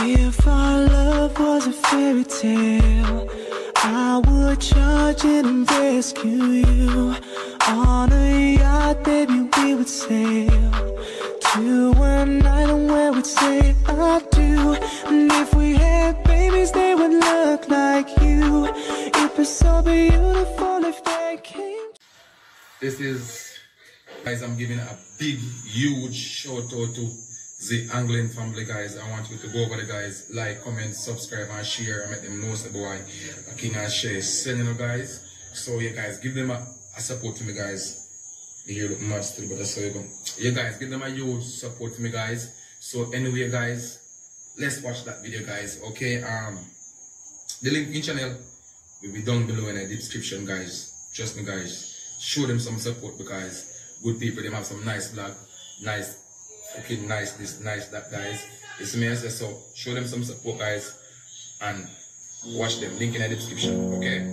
If our love was a fairy tale, I would charge in and rescue you. On a yacht, baby, we would sail to an island where we'd say I do. And if we had babies, they would look like you. It'd be so beautiful if they came. This is, guys, I'm giving a big, huge shout out to the Anglin family, guys. I want you to go over there, guys, like, comment, subscribe, and share, and make them know the boy King and Shay selling you guys. So yeah, guys, give them a support to me, guys. You look mad still, but that's how you go. Yeah, guys, give them a huge support to me, guys. So anyway, guys, let's watch that video, guys. Okay, the link in channel will be down below in the description, guys. Trust me, guys. Show them some support because good people, they have some nice vlog, nice, fucking nice this, nice that, guys. It's me, I say so. Show them some support, guys, and watch them. Link in the description, okay?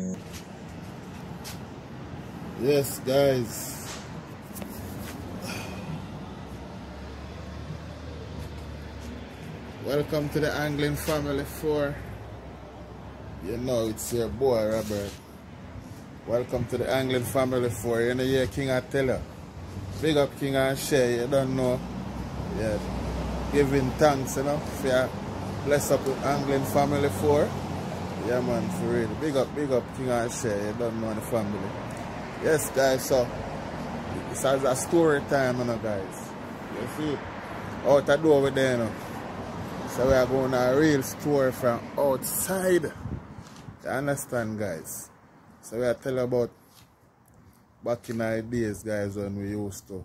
Yes, guys. Welcome to the Anglin Family 4. You know it's your boy Robert. Welcome to the Anglin Family 4. You know you're King, I tell you. Big up King and Shay, you don't know. Yeah. Giving thanks, you know, for your bless up with Anglin Family 4. Yeah man, for real. Big up King and Shay, you don't know the family. Yes guys, so it's as a story time, you know guys. You see? Out the door over there, you know. So we are going on a real story from outside. You understand, guys? So we are telling about back in our days, guys, when we used to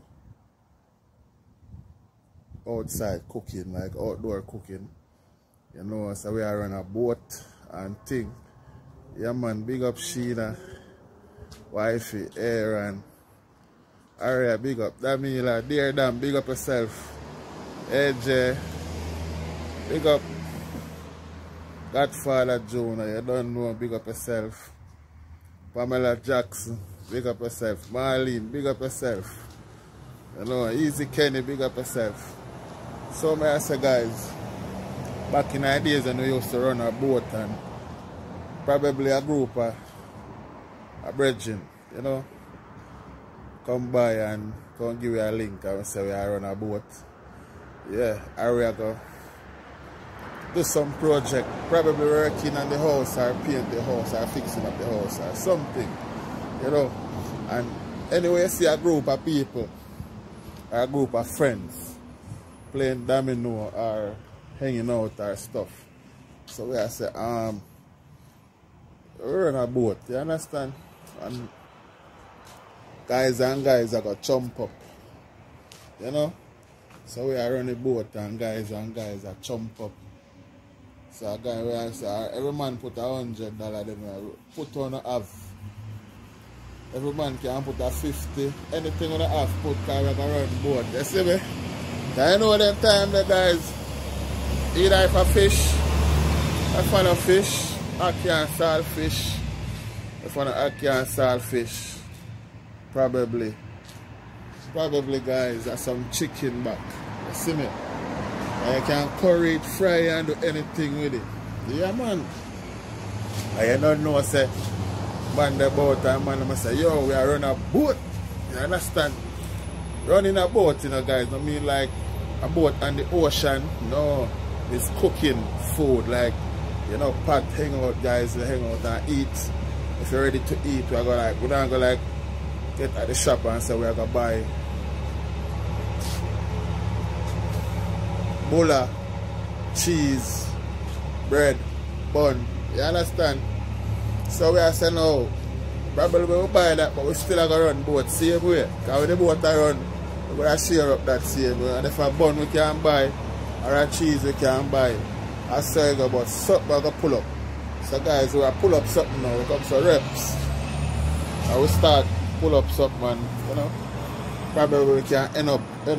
outside cooking, like outdoor cooking. You know, so we are on a boat and thing. Yeah man, big up Sheena, wifey, Aaron, Aria, big up Damila, dear Dan, big up yourself. AJ, big up Godfather Jonah, you don't know, big up yourself. Pamela Jackson, big up yourself. Marlene, big up yourself. You know, Easy Kenny, big up yourself. So may I say guys, back in the days when we used to run a boat and probably a group of brethren, you know, come by and come give you a link and say we are run a boat. Yeah, I will go do some project, probably working on the house or paint the house or fixing up the house or something, you know. And anyway, you see a group of people or a group of friends playing domino or hanging out or stuff. So we are say, we're on a boat, you understand? And guys are going to jump up, you know. So we are on the boat and guys are jump up. So a guy will say, every man put $100, then put on a half. Every man can put a 50. Anything on a half, put because we're going to run boat. You see me? I know them time the guys, either if a fish, I find a fish, ackee and saltfish. If I want ackee and saltfish, probably guys, there's some chicken back. You see me? I can curry it, fry and do anything with it. Yeah man. I don't know say man the boat and man must say, yo, we are running a boat. You understand? Running a boat, you know guys, I mean like a boat on the ocean. No. It's cooking food, like, you know, pot hang out guys, hang out and eat. If you're ready to eat, we're gonna go get at the shop and say we're gonna buy bulla, cheese, bread, bun. You understand? So we are saying no, probably we'll buy that, but we still are going to run both same way. Because when the boat are run, we're going to share up that same way. And if a bun we can buy, or a cheese we can buy, I say you go, but something we're going to pull up. So guys, we are pull up something now. We come to reps. And we start pull up something, and, you know, probably we can end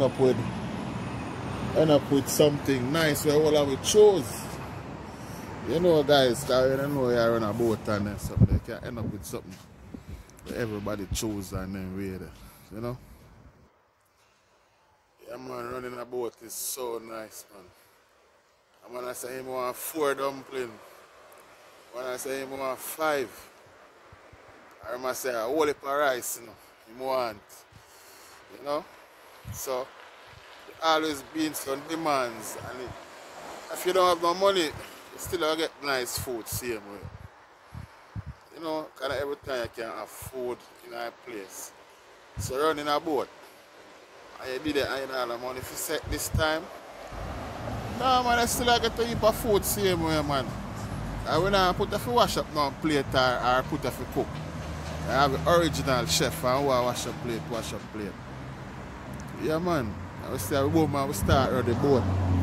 up with something nice where all we chose. You know guys, because you don't know you are on a boat and then something, you can end up with something where everybody chose and then we're there, you know. Yeah man, running a boat is so nice man. I'm gonna say him want 4 dumpling. I'm gonna say him want 5. I'm gonna say a whole heap of rice, you know. Him want. You know? So always been some demands, and if you don't have no money, you still don't get nice food same way. You know, kind of every time you can have food in a place. So running a boat, and you did it and you don't have the money for set this time. No man, I still get to eat a food same way, man. I will not put a for wash up now plate or put a for cook. I have the original chef and who wash up plate. Yeah man. I will say a woman will start on the boat.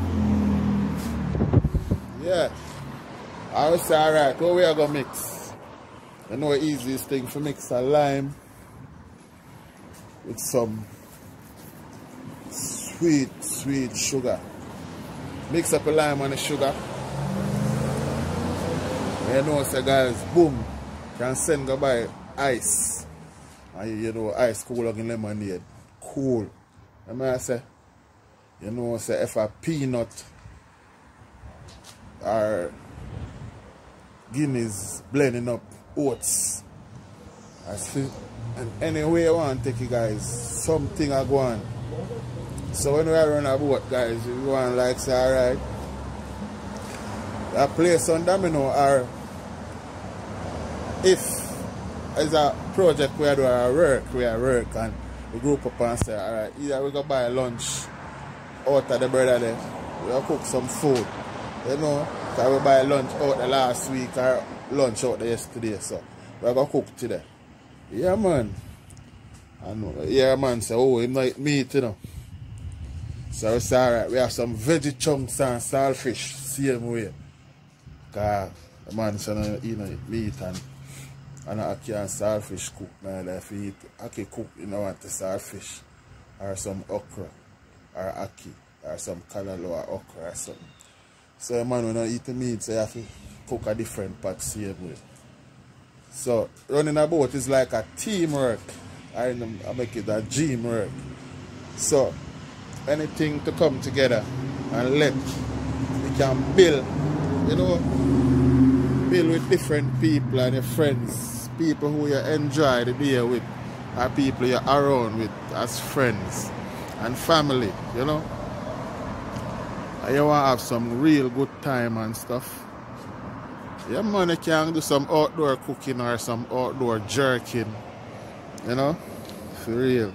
Yeah. I will say alright, how we are gonna mix? You know the easiest thing for mix a lime with some sweet sugar. Mix up a lime and the sugar. You know say guys, boom, can send go buy ice. And you know ice cool like lemonade. Cool. And I say, you know say if a peanut or Guinness blending up oats. I see, and anyway you want to take it guys, something I go on. So when we are run a boat guys, you want like say alright. I play some domino or if it's a project where we are work and we group up and say alright, either we go buy lunch out of the brother there, we go cook some food. You know, because we buy lunch out the last week or lunch out the yesterday, so we go cook today. Yeah man. And yeah man say, oh, it might meat, you know. So we say alright, we have some veggie chunks and saltfish, same way. Because the man said, you know, meat and I can saltfish cook. Man, if you eat aki cook, you know, want the saltfish or some okra or aki or some callaloo or okra or something. So a man when I eat the meat, so you have to cook a different pot same way. So running a boat is like a teamwork. I make it a gym work. So anything to come together and let we can build, you know, build with different people and your friends, people who you enjoy the day with, or people you're around with as friends and family, you know. And you want to have some real good time and stuff. Yeah man, you can do some outdoor cooking or some outdoor jerking, you know, for real.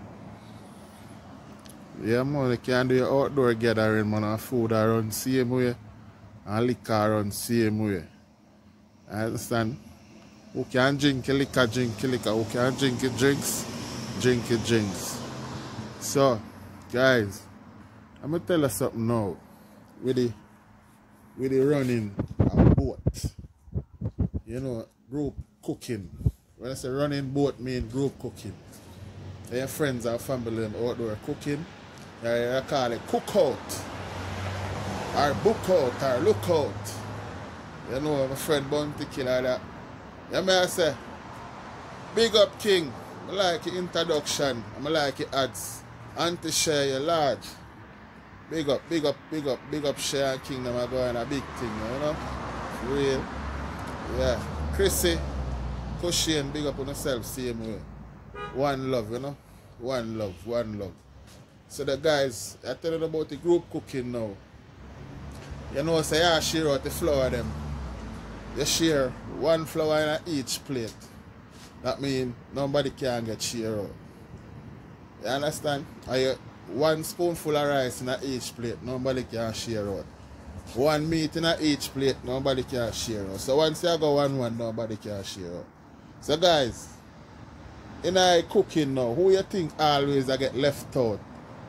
Yeah man, you can do your outdoor gathering man, and food around same way and liquor around same way. I understand? Who can drink your liquor, drink your liquor. Who can drink your drinks, drink your drinks. So, guys, I'm going to tell you something now. With the running a boat, you know, group cooking. When I say running boat, mean group cooking. Your friends and family and outdoor cooking, you call it cook out, or book out, or look out. You know, my friend Bounty Killer that. Yeah, may I say, big up King. I like your introduction. I like your ads. Auntie share your large. Big up Share and Kingdom are going a big thing, you know? For real. Yeah. Chrissy, Cushion, big up on yourself, same way. One love, you know? One love. So the guys, I tell you about the group cooking now. You know, say I share out the flour them. You share one flour in each plate. That means nobody can get share out. You understand? One spoonful of rice in each plate, nobody can share out. One meat in each plate, nobody can share out. So once you go one, nobody can share out. So guys, in our cooking now, who you think always get left out?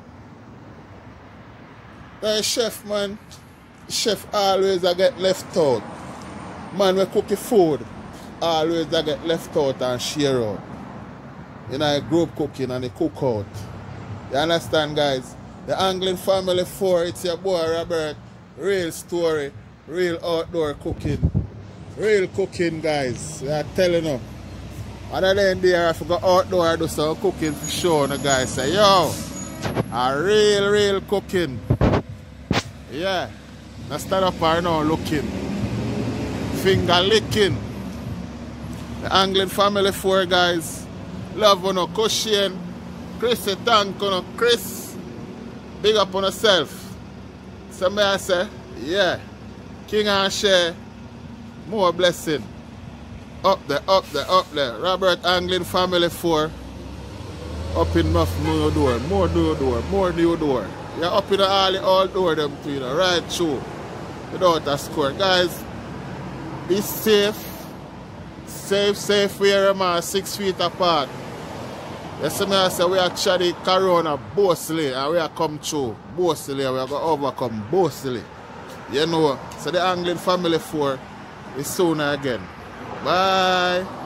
The chef, man. Chef always get left out. Man, we cook the food, always get left out and share out. In our group cooking and the cook out. You understand, guys? The Anglin Family 4, it's your boy Robert. Real story, real outdoor cooking. Real cooking, guys. We are telling you. Other than there, I forgot outdoor, I do some cooking for sure. The guys say, yo, a real cooking. Yeah. Now stand up right now looking. Finger licking. The Anglin Family 4 guys. Love on a cushion. Chris, thank you, Chris. Big up on yourself. Somebody I say, yeah. King and share. More blessing. Up there, up there, up there. Robert Anglin Family 4. Up in enough new door. More new door. More new door. You're up in all door them too, you know, right through. Without a score. Guys, be safe. Safe where man 6 feet apart. You see me I say we are trying Corona boastfully and we are come through boastfully and we are going to overcome boastfully. You know, so the Anglin Family 4 is soon again. Bye.